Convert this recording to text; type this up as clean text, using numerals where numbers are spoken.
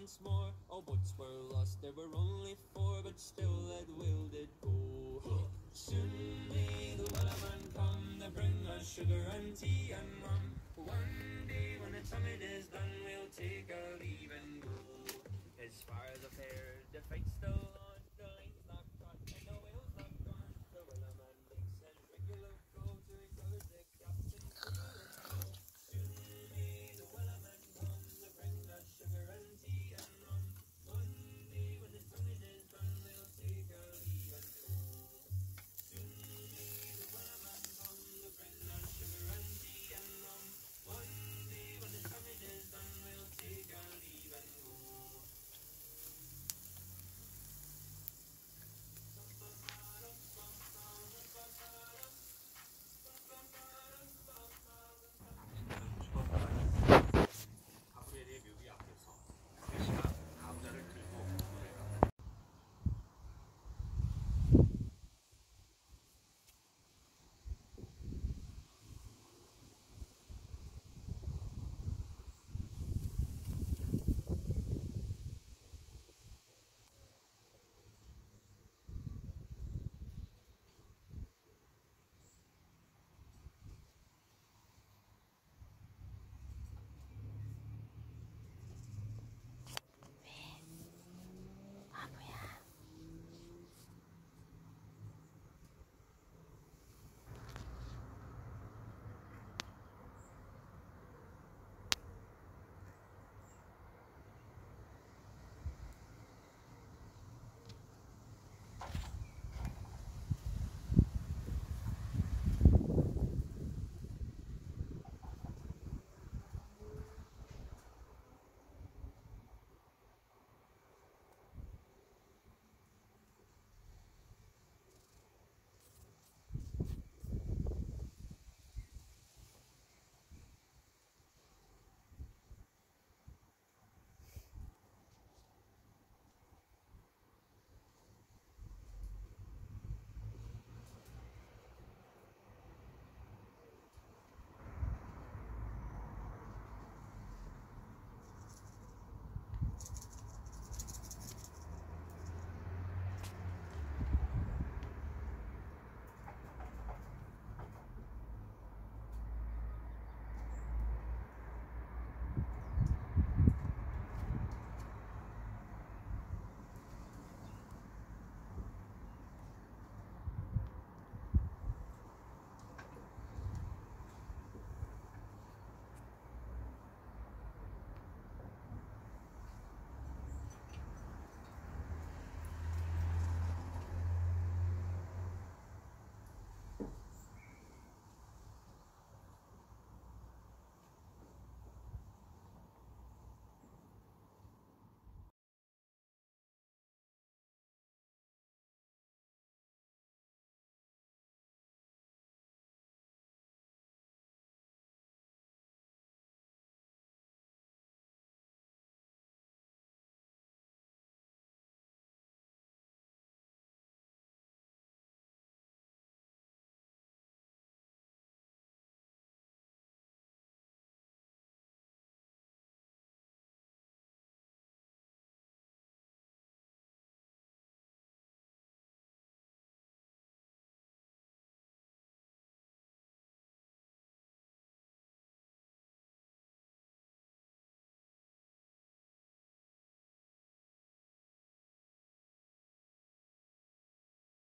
once more. All boats were lost, there were only four, but still that will did go. Soon may the wellerman come to bring us sugar and tea and rum. One day when the summit is done, we'll take our leave and go. As far as I've heard, the fight's still